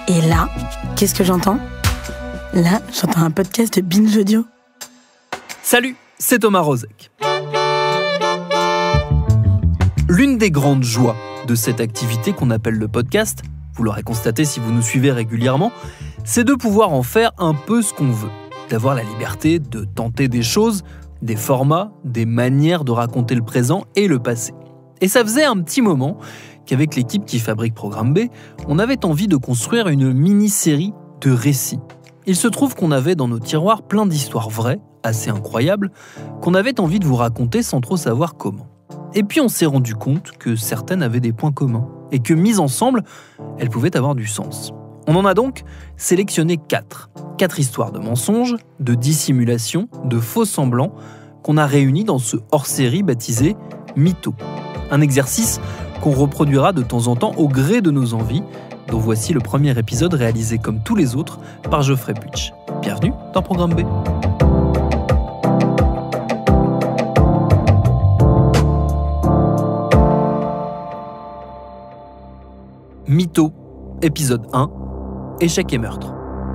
Et là, qu'est-ce que j'entends ? Là, j'entends un podcast de Binge Audio. Salut, c'est Thomas Rozek. L'une des grandes joies de cette activité qu'on appelle le podcast, vous l'aurez constaté si vous nous suivez régulièrement, c'est de pouvoir en faire un peu ce qu'on veut. D'avoir la liberté de tenter des choses, des formats, des manières de raconter le présent et le passé. Et ça faisait un petit moment qu'avec l'équipe qui fabrique Programme B, on avait envie de construire une mini-série de récits. Il se trouve qu'on avait dans nos tiroirs plein d'histoires vraies, assez incroyables, qu'on avait envie de vous raconter sans trop savoir comment. Et puis on s'est rendu compte que certaines avaient des points communs, et que mises ensemble, elles pouvaient avoir du sens. On en a donc sélectionné 4. 4 histoires de mensonges, de dissimulation, de faux semblants, qu'on a réunis dans ce hors-série baptisé Mytho. Un exercice qu'on reproduira de temps en temps au gré de nos envies, dont voici le premier épisode réalisé comme tous les autres par Geoffrey Puitch. Bienvenue dans Programme B. Mytho, épisode 1, échec et meurtre.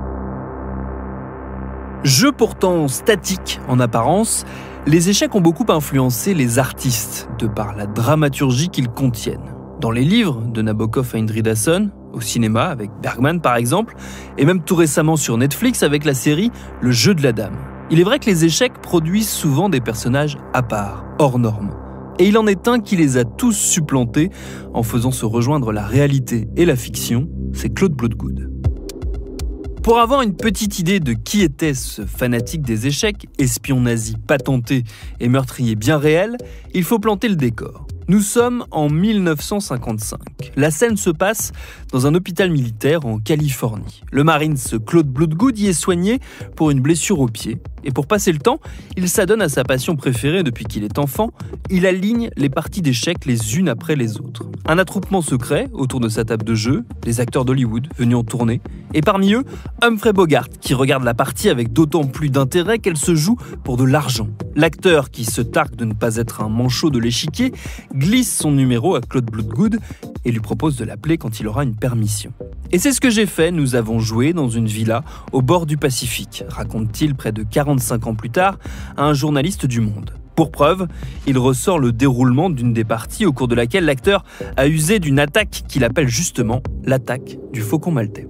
Jeu pourtant statique en apparence, les échecs ont beaucoup influencé les artistes, de par la dramaturgie qu'ils contiennent. Dans les livres de Nabokov et Indridason, au cinéma avec Bergman par exemple, et même tout récemment sur Netflix avec la série Le Jeu de la Dame. Il est vrai que les échecs produisent souvent des personnages à part, hors normes. Et il en est un qui les a tous supplantés en faisant se rejoindre la réalité et la fiction, c'est Claude Bloodgood. Pour avoir une petite idée de qui était ce fanatique des échecs, espion nazi patenté et meurtrier bien réel, il faut planter le décor. Nous sommes en 1955. La scène se passe dans un hôpital militaire en Californie. Le Marines Claude Bloodgood y est soigné pour une blessure au pied. Et pour passer le temps, il s'adonne à sa passion préférée depuis qu'il est enfant. Il aligne les parties d'échecs les unes après les autres. Un attroupement secret autour de sa table de jeu, les acteurs d'Hollywood venus en tournée. Et parmi eux, Humphrey Bogart, qui regarde la partie avec d'autant plus d'intérêt qu'elle se joue pour de l'argent. L'acteur, qui se targue de ne pas être un manchot de l'échiquier, glisse son numéro à Claude Bloodgood et lui propose de l'appeler quand il aura une permission. Et c'est ce que j'ai fait, nous avons joué dans une villa au bord du Pacifique, raconte-t-il près de 45 ans plus tard à un journaliste du Monde. Pour preuve, il ressort le déroulement d'une des parties au cours de laquelle l'acteur a usé d'une attaque qu'il appelle justement l'attaque du faucon maltais.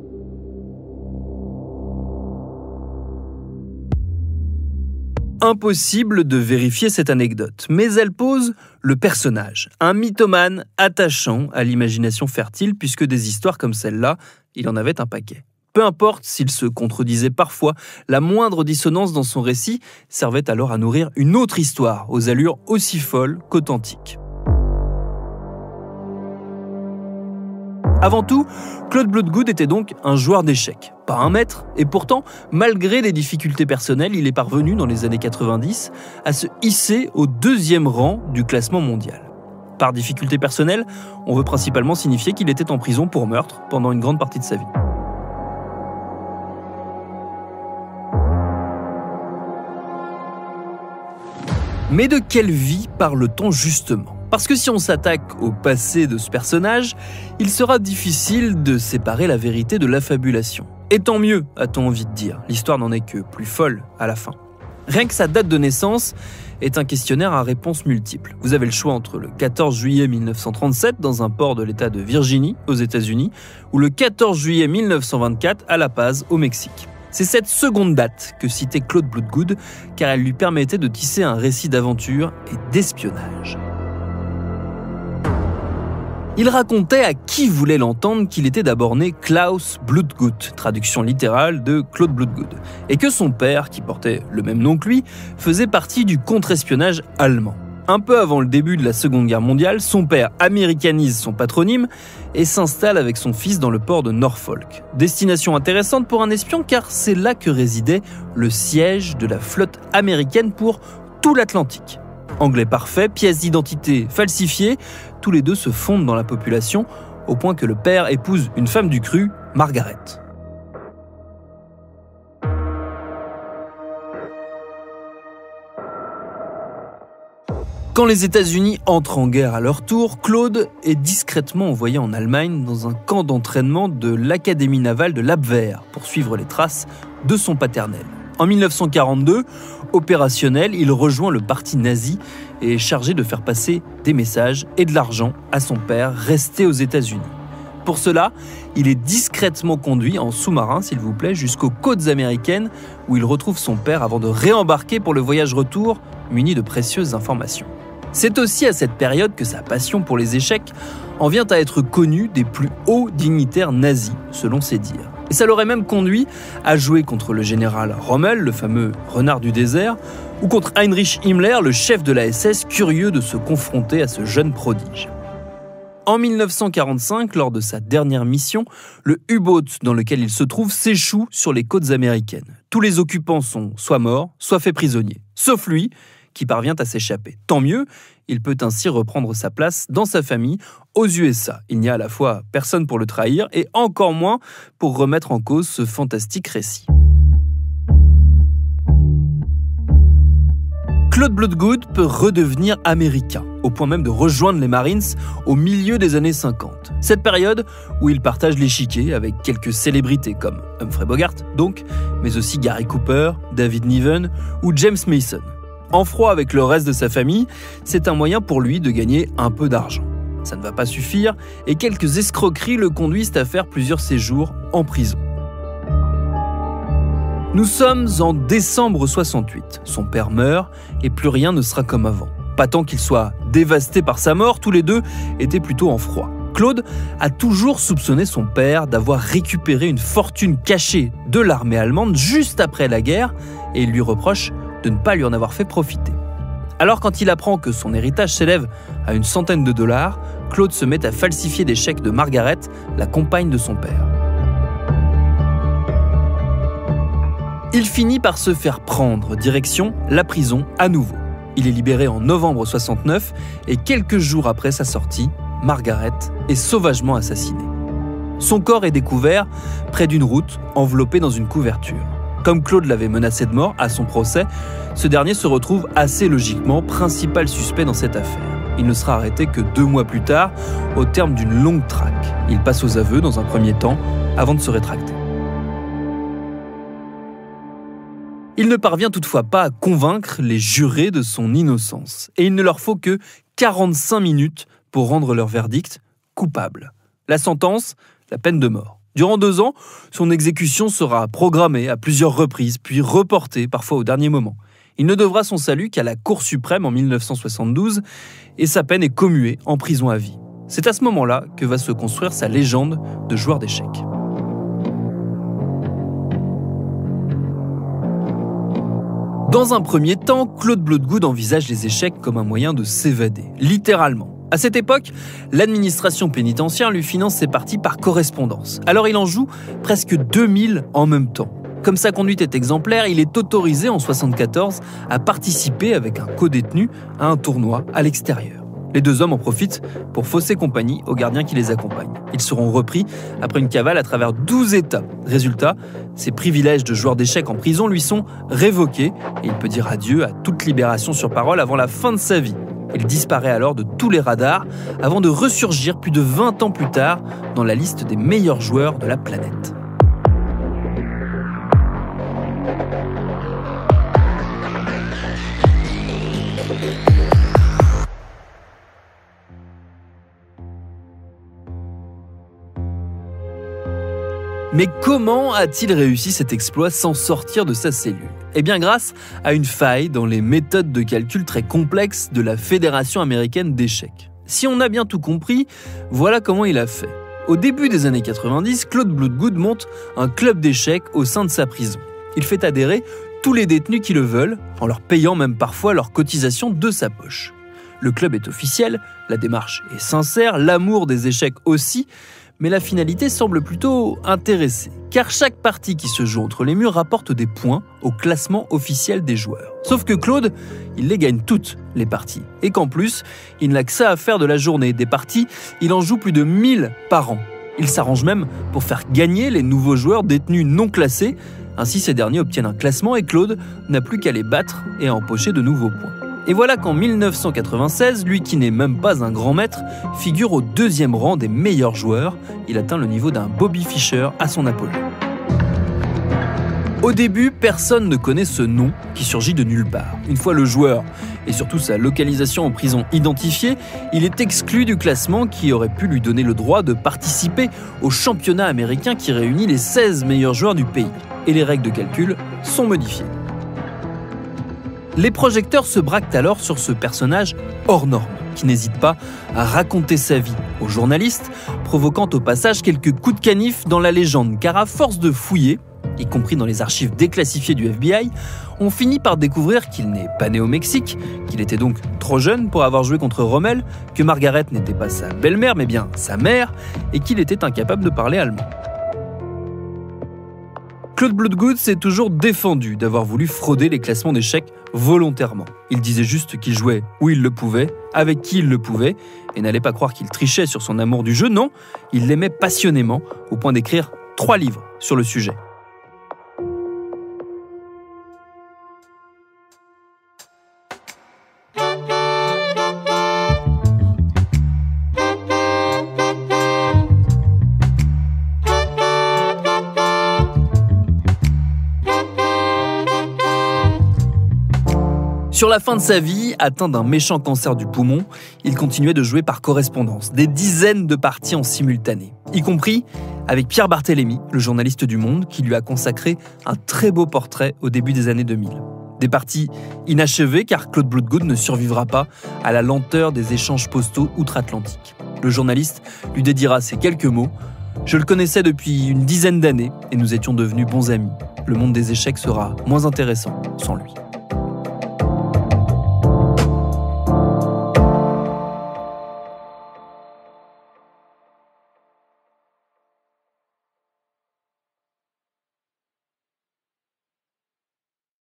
Impossible de vérifier cette anecdote, mais elle pose le personnage. Un mythomane attachant à l'imagination fertile, puisque des histoires comme celle-là, il en avait un paquet. Peu importe s'il se contredisait parfois, la moindre dissonance dans son récit servait alors à nourrir une autre histoire, aux allures aussi folles qu'authentiques. Avant tout, Claude Bloodgood était donc un joueur d'échecs, pas un maître, et pourtant, malgré des difficultés personnelles, il est parvenu dans les années 90 à se hisser au 2e rang du classement mondial. Par difficultés personnelles, on veut principalement signifier qu'il était en prison pour meurtre pendant une grande partie de sa vie. Mais de quelle vie parle-t-on justement ? Parce que si on s'attaque au passé de ce personnage, il sera difficile de séparer la vérité de l'affabulation. Et tant mieux, a-t-on envie de dire. L'histoire n'en est que plus folle à la fin. Rien que sa date de naissance est un questionnaire à réponses multiples. Vous avez le choix entre le 14 juillet 1937 dans un port de l'État de Virginie, aux États-Unis, ou le 14 juillet 1924 à La Paz, au Mexique. C'est cette seconde date que citait Claude Bloodgood, car elle lui permettait de tisser un récit d'aventure et d'espionnage. Il racontait à qui voulait l'entendre qu'il était d'abord né Klaus Bloodgood, traduction littérale de Claude Bloodgood, et que son père, qui portait le même nom que lui, faisait partie du contre-espionnage allemand. Un peu avant le début de la Seconde Guerre mondiale, son père américanise son patronyme et s'installe avec son fils dans le port de Norfolk. Destination intéressante pour un espion car c'est là que résidait le siège de la flotte américaine pour tout l'Atlantique. Anglais parfait, pièces d'identité falsifiées, tous les deux se fondent dans la population au point que le père épouse une femme du cru, Margaret. Quand les États-Unis entrent en guerre à leur tour, Claude est discrètement envoyé en Allemagne dans un camp d'entraînement de l'Académie navale de l'Abwehr pour suivre les traces de son paternel. En 1942, opérationnel, il rejoint le parti nazi et est chargé de faire passer des messages et de l'argent à son père resté aux États-Unis. Pour cela, il est discrètement conduit en sous-marin, s'il vous plaît, jusqu'aux côtes américaines où il retrouve son père avant de réembarquer pour le voyage retour, muni de précieuses informations. C'est aussi à cette période que sa passion pour les échecs en vient à être connue des plus hauts dignitaires nazis, selon ses dires. Et ça l'aurait même conduit à jouer contre le général Rommel, le fameux renard du désert, ou contre Heinrich Himmler, le chef de la SS, curieux de se confronter à ce jeune prodige. En 1945, lors de sa dernière mission, le U-boat dans lequel il se trouve s'échoue sur les côtes américaines. Tous les occupants sont soit morts, soit faits prisonniers, sauf lui, qui parvient à s'échapper. Tant mieux, il peut ainsi reprendre sa place dans sa famille aux USA. Il n'y a à la fois personne pour le trahir et encore moins pour remettre en cause ce fantastique récit. Claude Bloodgood peut redevenir américain, au point même de rejoindre les Marines au milieu des années 50. Cette période où il partage l'échiquier avec quelques célébrités comme Humphrey Bogart, donc, mais aussi Gary Cooper, David Niven ou James Mason. En froid avec le reste de sa famille, c'est un moyen pour lui de gagner un peu d'argent. Ça ne va pas suffire et quelques escroqueries le conduisent à faire plusieurs séjours en prison. Nous sommes en décembre 68. Son père meurt et plus rien ne sera comme avant. Pas tant qu'il soit dévasté par sa mort, tous les deux étaient plutôt en froid. Claude a toujours soupçonné son père d'avoir récupéré une fortune cachée de l'armée allemande juste après la guerre et il lui reproche de ne pas lui en avoir fait profiter. Alors quand il apprend que son héritage s'élève à une centaine de dollars, Claude se met à falsifier des chèques de Margaret, la compagne de son père. Il finit par se faire prendre, direction la prison à nouveau. Il est libéré en novembre 69 et quelques jours après sa sortie, Margaret est sauvagement assassinée. Son corps est découvert près d'une route enveloppée dans une couverture. Comme Claude l'avait menacé de mort à son procès, ce dernier se retrouve assez logiquement principal suspect dans cette affaire. Il ne sera arrêté que 2 mois plus tard, au terme d'une longue traque. Il passe aux aveux dans un premier temps, avant de se rétracter. Il ne parvient toutefois pas à convaincre les jurés de son innocence. Et il ne leur faut que 45 minutes pour rendre leur verdict coupable. La sentence, la peine de mort. Durant 2 ans, son exécution sera programmée à plusieurs reprises, puis reportée, parfois au dernier moment. Il ne devra son salut qu'à la Cour suprême en 1972, et sa peine est commuée en prison à vie. C'est à ce moment-là que va se construire sa légende de joueur d'échecs. Dans un premier temps, Claude Bloodgood envisage les échecs comme un moyen de s'évader, littéralement. À cette époque, l'administration pénitentiaire lui finance ses parties par correspondance. Alors il en joue presque 2000 en même temps. Comme sa conduite est exemplaire, il est autorisé en 1974 à participer avec un co-détenu à un tournoi à l'extérieur. Les 2 hommes en profitent pour fausser compagnie aux gardiens qui les accompagnent. Ils seront repris après une cavale à travers 12 États. Résultat, ses privilèges de joueur d'échecs en prison lui sont révoqués et il peut dire adieu à toute libération sur parole avant la fin de sa vie. Il disparaît alors de tous les radars avant de ressurgir plus de 20 ans plus tard dans la liste des meilleurs joueurs de la planète. Mais comment a-t-il réussi cet exploit sans sortir de sa cellule ? Eh bien grâce à une faille dans les méthodes de calcul très complexes de la Fédération américaine d'échecs. Si on a bien tout compris, voilà comment il a fait. Au début des années 90, Claude Bloodgood monte un club d'échecs au sein de sa prison. Il fait adhérer tous les détenus qui le veulent, en leur payant même parfois leur cotisation de sa poche. Le club est officiel, la démarche est sincère, l'amour des échecs aussi, mais la finalité semble plutôt intéressée, car chaque partie qui se joue entre les murs rapporte des points au classement officiel des joueurs. Sauf que Claude, il les gagne toutes, les parties, et qu'en plus, il n'a que ça à faire de la journée. Des parties, il en joue plus de 1000 par an. Il s'arrange même pour faire gagner les nouveaux joueurs détenus non classés, ainsi ces derniers obtiennent un classement et Claude n'a plus qu'à les battre et à empocher de nouveaux points. Et voilà qu'en 1996, lui qui n'est même pas un grand maître, figure au 2e rang des meilleurs joueurs. Il atteint le niveau d'un Bobby Fischer à son Apollo. Au début, personne ne connaît ce nom qui surgit de nulle part. Une fois le joueur et surtout sa localisation en prison identifiée, il est exclu du classement qui aurait pu lui donner le droit de participer au championnat américain qui réunit les 16 meilleurs joueurs du pays. Et les règles de calcul sont modifiées. Les projecteurs se braquent alors sur ce personnage hors norme, qui n'hésite pas à raconter sa vie aux journalistes, provoquant au passage quelques coups de canif dans la légende, car à force de fouiller, y compris dans les archives déclassifiées du FBI, on finit par découvrir qu'il n'est pas né au Mexique, qu'il était donc trop jeune pour avoir joué contre Rommel, que Margaret n'était pas sa belle-mère mais bien sa mère, et qu'il était incapable de parler allemand. Claude Bloodgood s'est toujours défendu d'avoir voulu frauder les classements d'échecs volontairement. Il disait juste qu'il jouait où il le pouvait, avec qui il le pouvait, et n'allait pas croire qu'il trichait sur son amour du jeu, non, il l'aimait passionnément, au point d'écrire 3 livres sur le sujet. Sur la fin de sa vie, atteint d'un méchant cancer du poumon, il continuait de jouer par correspondance, des dizaines de parties en simultané, y compris avec Pierre Barthélemy, le journaliste du Monde, qui lui a consacré un très beau portrait au début des années 2000. Des parties inachevées car Claude Bloodgood ne survivra pas à la lenteur des échanges postaux outre-Atlantique. Le journaliste lui dédiera ces quelques mots « Je le connaissais depuis une dizaine d'années et nous étions devenus bons amis. Le monde des échecs sera moins intéressant sans lui ».